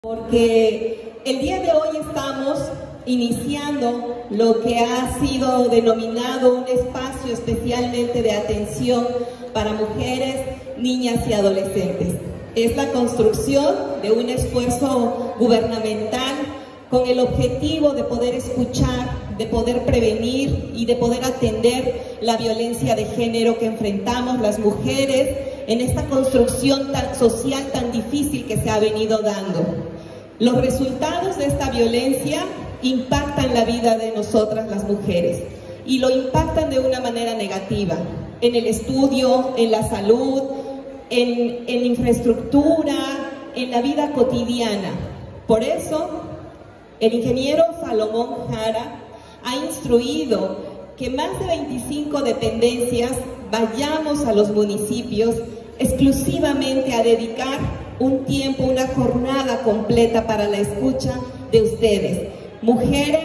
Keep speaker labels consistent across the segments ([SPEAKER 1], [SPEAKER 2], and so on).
[SPEAKER 1] Porque el día de hoy estamos iniciando lo que ha sido denominado un espacio especialmente de atención para mujeres, niñas y adolescentes. Es la construcción de un esfuerzo gubernamental con el objetivo de poder escuchar, de poder prevenir y de poder atender la violencia de género que enfrentamos las mujeres en esta construcción social tan difícil que se ha venido dando. Los resultados de esta violencia impactan la vida de nosotras las mujeres y lo impactan de una manera negativa en el estudio, en la salud, en infraestructura, en la vida cotidiana. Por eso, el ingeniero Salomón Jara ha instruido que más de 25 dependencias vayamos a los municipios exclusivamente a dedicar un tiempo, una jornada completa para la escucha de ustedes. Mujeres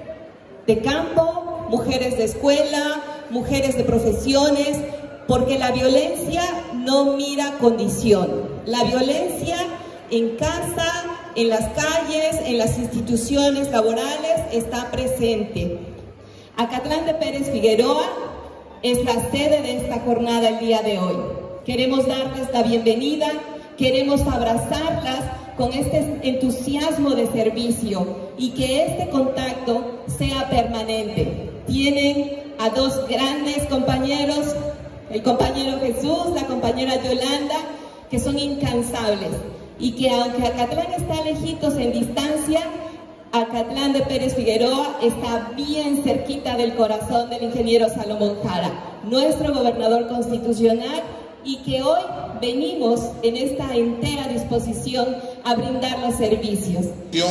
[SPEAKER 1] de campo, mujeres de escuela, mujeres de profesiones, porque la violencia no mira condición. La violencia en casa, en las calles, en las instituciones laborales está presente. Acatlán de Pérez Figueroa es la sede de esta jornada el día de hoy. Queremos darles la bienvenida, queremos abrazarlas con este entusiasmo de servicio y que este contacto sea permanente. Tienen a dos grandes compañeros, el compañero Jesús, la compañera Yolanda, que son incansables y que aunque Acatlán está lejitos en distancia, Acatlán de Pérez Figueroa está bien cerquita del corazón del ingeniero Salomón Jara, nuestro gobernador constitucional, y que hoy venimos en esta entera disposición a brindar los servicios.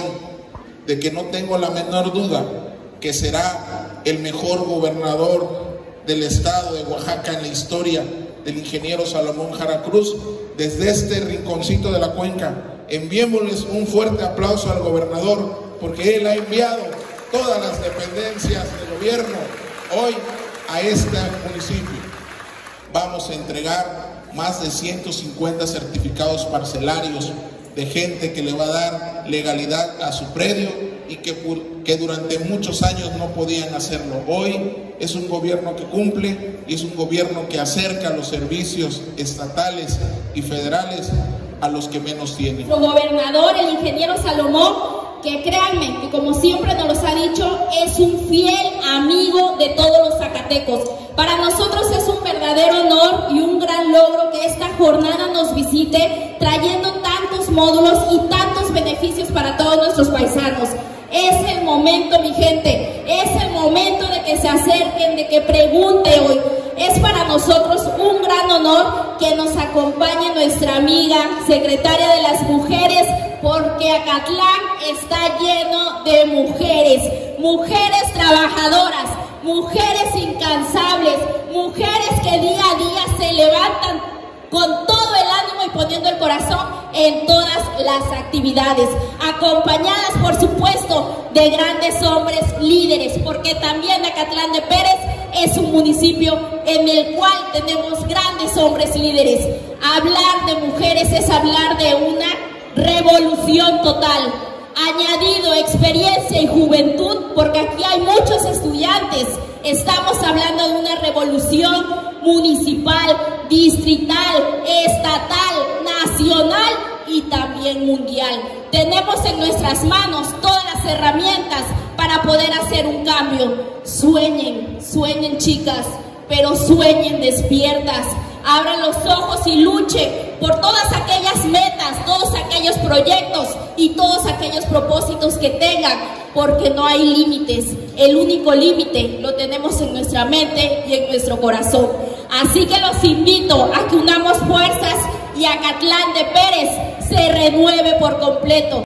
[SPEAKER 2] De que no tengo la menor duda que será el mejor gobernador del estado de Oaxaca en la historia del ingeniero Salomón Jara Cruz. Desde este rinconcito de la cuenca, enviémosles un fuerte aplauso al gobernador, porque él ha enviado todas las dependencias del gobierno hoy a este municipio. Vamos a entregar más de 150 certificados parcelarios de gente que le va a dar legalidad a su predio y que durante muchos años no podían hacerlo. Hoy es un gobierno que cumple y es un gobierno que acerca los servicios estatales y federales a los que menos tienen.
[SPEAKER 3] Nuestro gobernador, el ingeniero Salomón, que créanme, que como siempre nos los ha dicho, es un fiel amigo de todos los zacatecos. Para nosotros es un verdadero honor y un gran logro que esta jornada nos visite, trayendo tantos módulos y tantos beneficios para todos nuestros paisanos. Es el momento, mi gente, es el momento de que se acerquen, de que pregunte hoy. Es para nosotros un gran honor que nos acompañe nuestra amiga, secretaria de las mujeres, porque Acatlán está lleno de mujeres, mujeres trabajadoras, mujeres incansables, mujeres que día a día se levantan con todo el ánimo y poniendo el corazón en todas las actividades, acompañadas por supuesto de grandes hombres líderes, porque también Acatlán de Pérez es un municipio en el cual tenemos grandes hombres líderes. Hablar de mujeres es hablar de una revolución total, añadido experiencia y juventud, porque aquí hay muchos estudiantes. Estamos hablando de una revolución municipal, distrital, estatal, nacional y también mundial. Tenemos en nuestras manos todas las herramientas para poder hacer un cambio. Sueñen, sueñen chicas, pero sueñen despiertas. Abran los ojos y luchen por todas aquellas metas, todos aquellos proyectos y todos aquellos propósitos que tengan, porque no hay límites. El único límite lo tenemos en nuestra mente y en nuestro corazón. Así que los invito a que unamos fuerzas y Acatlán de Pérez se renueve por completo.